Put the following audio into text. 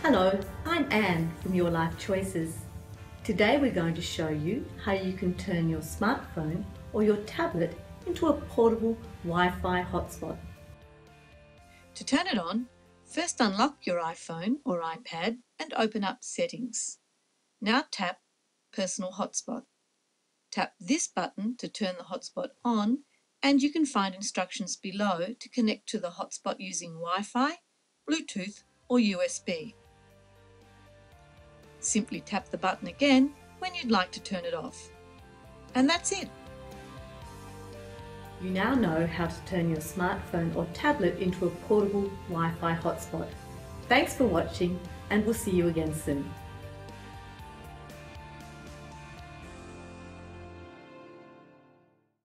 Hello, I'm Anne from Your Life Choices. Today we're going to show you how you can turn your smartphone or your tablet into a portable Wi-Fi hotspot. To turn it on, first unlock your iPhone or iPad and open up Settings. Now tap Personal Hotspot. Tap this button to turn the hotspot on, and you can find instructions below to connect to the hotspot using Wi-Fi, Bluetooth or USB. Simply tap the button again when you'd like to turn it off. And that's it. You now know how to turn your smartphone or tablet into a portable Wi-Fi hotspot. Thanks for watching, and we'll see you again soon.